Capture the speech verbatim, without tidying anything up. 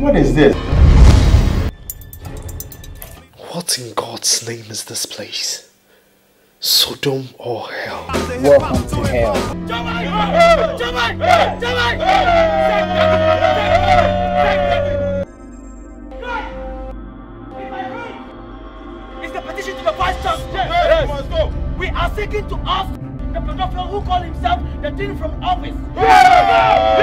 What is this? What in God's name is this place? Sodom or hell? Welcome to hell. It's the petition to the vice chancellor. Yes, must go. We are seeking to ask the pedophile who call himself the dean from office.